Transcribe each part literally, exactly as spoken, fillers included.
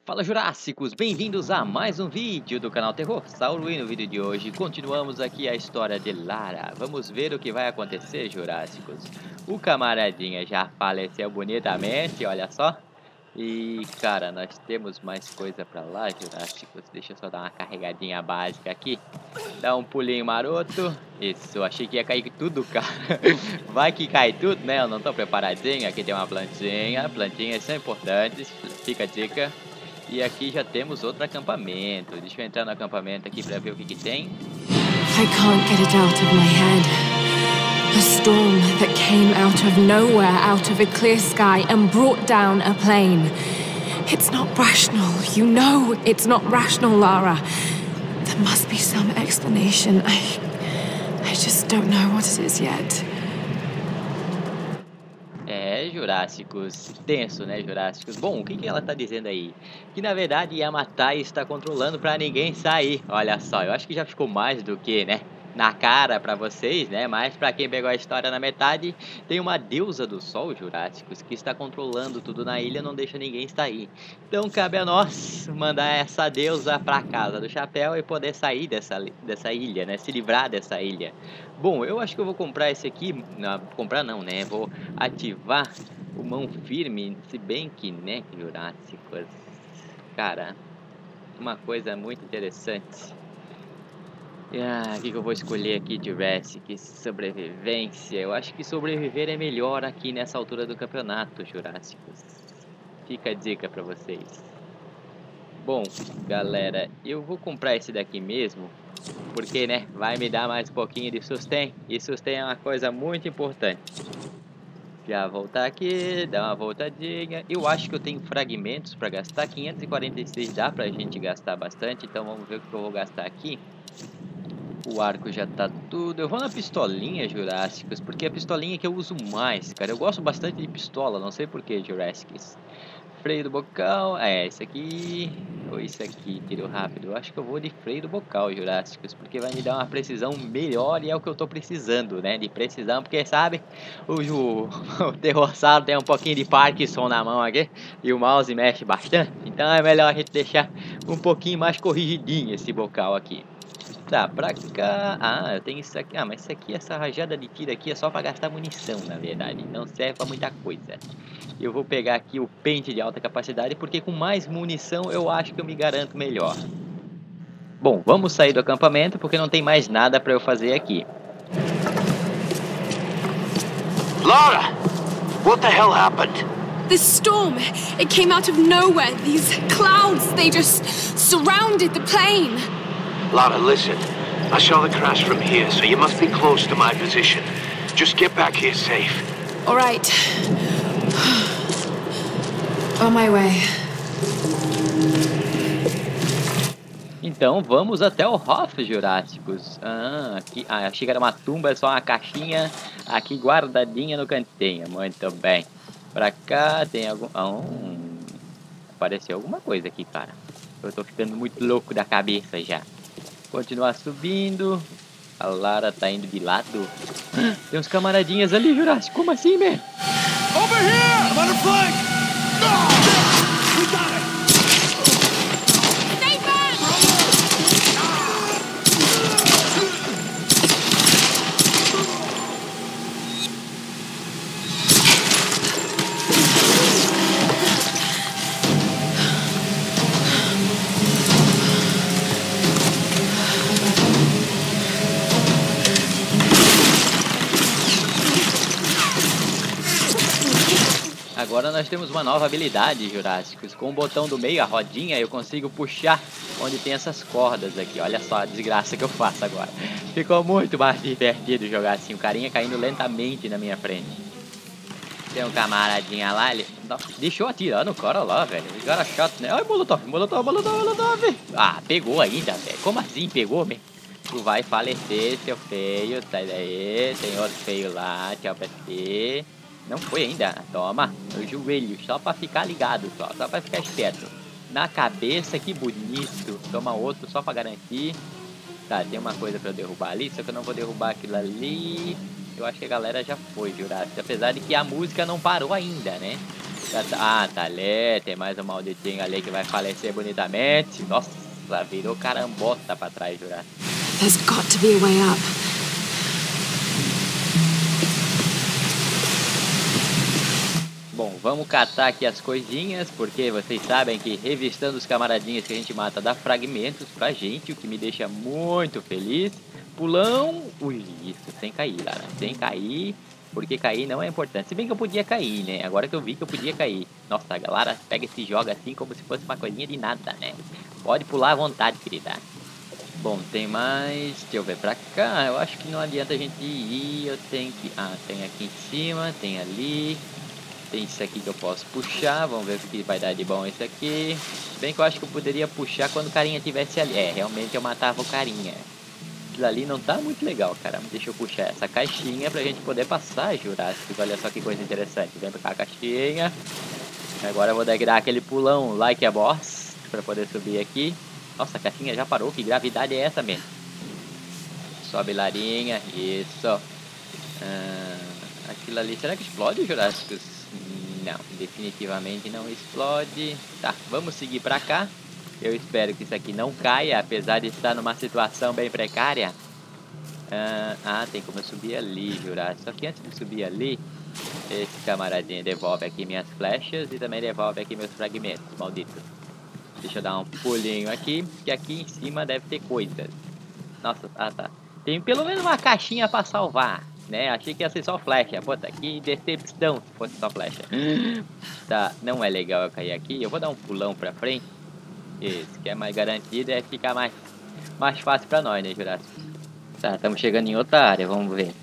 Fala Jurássicos, bem-vindos a mais um vídeo do canal Terror Sauro e no vídeo de hoje continuamos aqui a história de Lara. Vamos ver o que vai acontecer, Jurássicos. O camaradinha já faleceu bonitamente, olha só. E cara, nós temos mais coisa pra lá, Jurássicos. Deixa eu só dar uma carregadinha básica aqui. Dá um pulinho maroto. Isso, achei que ia cair tudo, cara. Vai que cai tudo, né? Eu não tô preparadinho. Aqui tem uma plantinha. Plantinhas são importantes, fica a dica. E aqui já temos outro acampamento. Deixa eu entrar no acampamento aqui pra ver o que que tem. I can't get it out of my head. A storm that came out of nowhere, out of a clear sky, and brought down a plane. It's not rational. You know it's not rational, Lara. There must be some explanation. I... I just don't know what it is yet. É, Jurássicos, tenso, né, Jurássicos? Bom, o que que ela tá dizendo aí? Que na verdade Yamatai está controlando pra ninguém sair. Olha só, eu acho que já ficou mais do que, né, na cara pra vocês, né? Mas pra quem pegou a história na metade, tem uma deusa do sol, Jurássicos, que está controlando tudo na ilha, não deixa ninguém sair. Então cabe a nós mandar essa deusa pra casa do chapéu e poder sair dessa, dessa ilha, né? Se livrar dessa ilha. Bom, eu acho que eu vou comprar esse aqui, não, comprar não, né? Vou ativar o mão firme, se bem que, né, Jurássicos, cara, uma coisa muito interessante. Ah, o que que eu vou escolher aqui, Jurassic? Sobrevivência. Eu acho que sobreviver é melhor aqui nessa altura do campeonato, Jurássicos. Fica a dica pra vocês. Bom, galera, eu vou comprar esse daqui mesmo, porque, né, vai me dar mais um pouquinho de sustento. E sustento é uma coisa muito importante. Já voltar aqui, dar uma voltadinha. Eu acho que eu tenho fragmentos pra gastar. quinhentos e quarenta e seis dá pra gente gastar bastante, então vamos ver o que eu vou gastar aqui. O arco já tá tudo. Eu vou na pistolinha, Jurássicos, porque é a pistolinha que eu uso mais, cara. Eu gosto bastante de pistola, não sei porquê, Jurássicos. Freio do bocal, é, esse aqui, ou esse aqui, tiro rápido. Eu acho que eu vou de freio do bocal, Jurássicos, porque vai me dar uma precisão melhor e é o que eu tô precisando, né, de precisão, porque, sabe, o, o, o Terrorsauro tem um pouquinho de Parkinson na mão aqui, e o mouse mexe bastante, então é melhor a gente deixar um pouquinho mais corrigidinho esse bocal aqui. Tá, pra cá... Ah, eu tenho isso aqui. Ah, mas isso aqui, essa rajada de tiro aqui é só pra gastar munição, na verdade. Não serve pra muita coisa. Eu vou pegar aqui o pente de alta capacidade, porque com mais munição eu acho que eu me garanto melhor. Bom, vamos sair do acampamento, porque não tem mais nada pra eu fazer aqui. Lara! What the hell happened? This storm, it came out of nowhere. These clouds, they just surrounded the plane. Lara, listen. I saw the crash from here, so you must be close to my position. Just get back here safe. All right. On my way. Então vamos até o Hof, Jurássicos. Ah, aqui, ah, achei que era uma tumba, é só uma caixinha aqui guardadinha no cantinho. Muito bem. Pra cá tem algum... Ah, um... Apareceu alguma coisa aqui, cara. Eu tô ficando muito louco da cabeça já. Continuar subindo. A Lara tá indo de lado. Tem uns camaradinhas ali, Jurássico. Como assim, man? Over here! I'm on a flank! Oh! We got it! Stay back! Agora nós temos uma nova habilidade, Jurássicos. Com o botão do meio, a rodinha, eu consigo puxar onde tem essas cordas aqui. Olha só a desgraça que eu faço agora. Ficou muito mais divertido jogar assim, o carinha caindo lentamente na minha frente. Tem um camaradinha lá, ele... deixou atirar no cara lá, velho. O cara chato, né? Ai, molotov, molotov, molotov, molotov. Ah, pegou ainda, velho. Como assim pegou, velho? Tu vai falecer, seu feio. Sai daí. Tem outro feio lá, tchau pra ti. Não foi ainda. Toma. No joelho. Só pra ficar ligado. Só, só pra ficar esperto. Na cabeça. Que bonito. Toma outro só pra garantir. Tá, tem uma coisa pra eu derrubar ali. Só que eu não vou derrubar aquilo ali. Eu acho que a galera já foi, Jurássico. Apesar de que a música não parou ainda, né? Já tá... Ah, tá ali. Tem mais um malditinho ali que vai falecer bonitamente. Nossa, virou carambota pra trás, Jurássico. There's got to be a way up. Bom, vamos catar aqui as coisinhas, porque vocês sabem que revistando os camaradinhos que a gente mata dá fragmentos pra gente, o que me deixa muito feliz. Pulão, ui, isso, sem cair, cara, sem cair, porque cair não é importante. Se bem que eu podia cair, né, agora que eu vi que eu podia cair. Nossa, a galera pega e se joga assim como se fosse uma coisinha de nada, né. Pode pular à vontade, querida. Bom, tem mais, deixa eu ver pra cá, eu acho que não adianta a gente ir, eu tenho que... Ah, tem aqui em cima, tem ali... Tem isso aqui que eu posso puxar, vamos ver o que vai dar de bom esse aqui. Bem que eu acho que eu poderia puxar quando o carinha estivesse ali. É, realmente eu matava o carinha. Aquilo ali não tá muito legal, cara. Deixa eu puxar essa caixinha pra gente poder passar, Jurássico. Olha só que coisa interessante. Vem pra cá a caixinha. Agora eu vou dar aquele pulão like a boss pra poder subir aqui. Nossa, a caixinha já parou. Que gravidade é essa mesmo? Sobe larinha. Isso. Ah, aquilo ali, será que explode, Jurássico? Não, definitivamente não explode. Tá, vamos seguir pra cá. Eu espero que isso aqui não caia, apesar de estar numa situação bem precária. Ah, ah, tem como eu subir ali, Jurássico. Só que antes de subir ali, esse camaradinho devolve aqui minhas flechas e também devolve aqui meus fragmentos, maldito. Deixa eu dar um pulinho aqui, que aqui em cima deve ter coisas. Nossa, ah tá. Tem pelo menos uma caixinha pra salvar, né? Achei que ia ser só flecha. Puta, que decepção se fosse só flecha. Tá, não é legal eu cair aqui. Eu vou dar um pulão pra frente. Isso, que é mais garantido, é ficar mais, mais fácil pra nós, né, Jurássico? Tá, estamos chegando em outra área, vamos ver.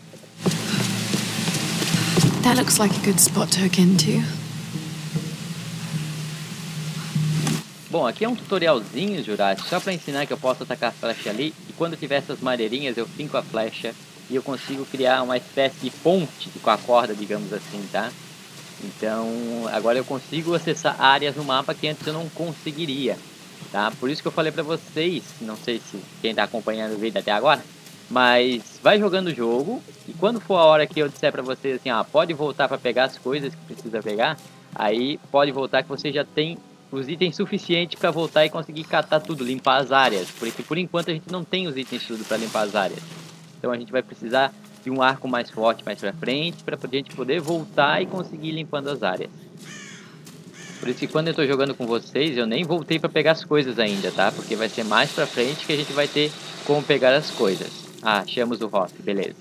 That looks like a good spot to hook into. Bom, aqui é um tutorialzinho, Jurássico, só pra ensinar que eu posso atacar a flecha ali. E quando tiver essas madeirinhas, eu finco a flecha e eu consigo criar uma espécie de ponte com a corda, digamos assim, tá? Então, agora eu consigo acessar áreas no mapa que antes eu não conseguiria, tá? Por isso que eu falei pra vocês, não sei se quem tá acompanhando o vídeo até agora, mas vai jogando o jogo e quando for a hora que eu disser pra vocês assim, ó, pode voltar pra pegar as coisas que precisa pegar, aí pode voltar que você já tem os itens suficientes pra voltar e conseguir catar tudo, limpar as áreas, porque por enquanto a gente não tem os itens tudo pra limpar as áreas. Então a gente vai precisar de um arco mais forte mais pra frente, pra gente poder voltar e conseguir ir limpando as áreas. Por isso que quando eu tô jogando com vocês, eu nem voltei pra pegar as coisas ainda, tá? Porque vai ser mais pra frente que a gente vai ter como pegar as coisas. Ah, achamos o Hoff, beleza.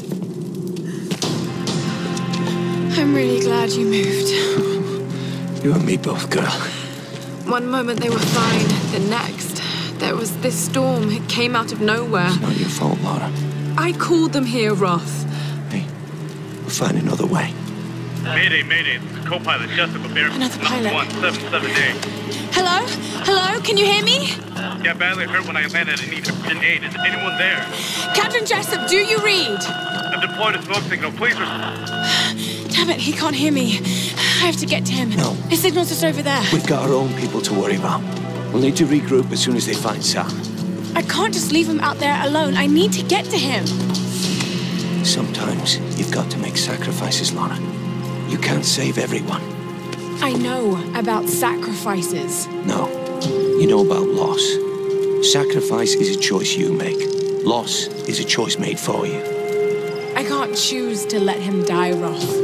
I'm really glad you moved. You and me both, girl. One moment they were fine, the next, there was this storm. It came out of nowhere. It's not your fault, Laura. I called them here, Roth. Hey, we'll find another way. Mayday, mayday. This is co-pilot Jessica Bear. Another pilot. one seven seven eight. Hello? Hello? Can you hear me? Yeah, badly hurt when I landed and need urgent aid. Is anyone there? Captain Jessup, do you read? I've deployed a smoke signal. Please respond. Damn it, he can't hear me. I have to get to him. No. His signal's just over there. We've got our own people to worry about. We'll need to regroup as soon as they find Sam. I can't just leave him out there alone. I need to get to him. Sometimes you've got to make sacrifices, Laura. You can't save everyone. I know about sacrifices. No, you know about loss. Sacrifice is a choice you make. Loss is a choice made for you. I can't choose to let him die, Roth.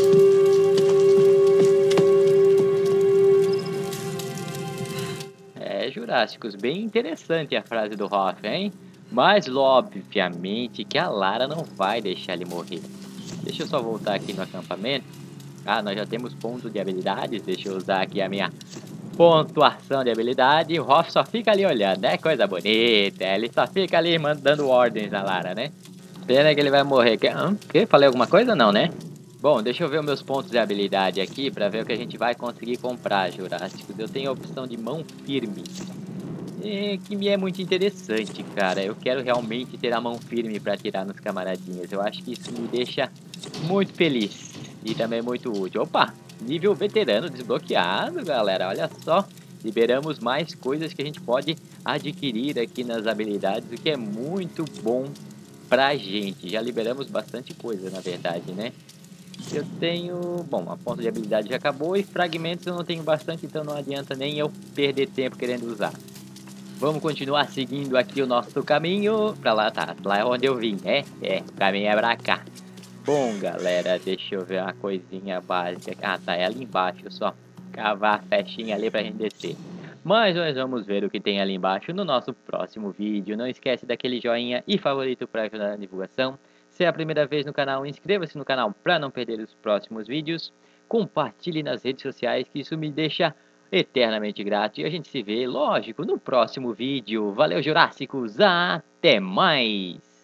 É, Jurássicos, bem interessante a frase do Hoff, hein? Mas, obviamente, que a Lara não vai deixar ele morrer. Deixa eu só voltar aqui no acampamento. Ah, nós já temos ponto de habilidades. Deixa eu usar aqui a minha pontuação de habilidade. O Hoff só fica ali olhando, né? Coisa bonita. Ele só fica ali mandando ordens na Lara, né? Pena que ele vai morrer. Que... Hã? Que? Falei alguma coisa? Não, né? Bom, deixa eu ver os meus pontos de habilidade aqui pra ver o que a gente vai conseguir comprar, Jurássicos. Eu tenho a opção de mão firme. É, que me é muito interessante, cara. Eu quero realmente ter a mão firme pra atirar nos camaradinhas. Eu acho que isso me deixa muito feliz. E também muito útil. Opa! Nível veterano desbloqueado, galera. Olha só. Liberamos mais coisas que a gente pode adquirir aqui nas habilidades. O que é muito bom pra gente. Já liberamos bastante coisa, na verdade, né? Eu tenho... Bom, a ponto de habilidade já acabou e fragmentos eu não tenho bastante, então não adianta nem eu perder tempo querendo usar. Vamos continuar seguindo aqui o nosso caminho. Pra lá, tá, lá é onde eu vim, né? É, o caminho é pra cá. Bom, galera, deixa eu ver uma coisinha básica. Ah, tá, é ali embaixo, só cavar a festinha ali pra gente descer. Mas nós vamos ver o que tem ali embaixo no nosso próximo vídeo. Não esquece daquele joinha e favorito para ajudar na divulgação. Se é a primeira vez no canal, inscreva-se no canal para não perder os próximos vídeos. Compartilhe nas redes sociais, que isso me deixa eternamente grato. E a gente se vê, lógico, no próximo vídeo. Valeu, Jurássicos! Até mais!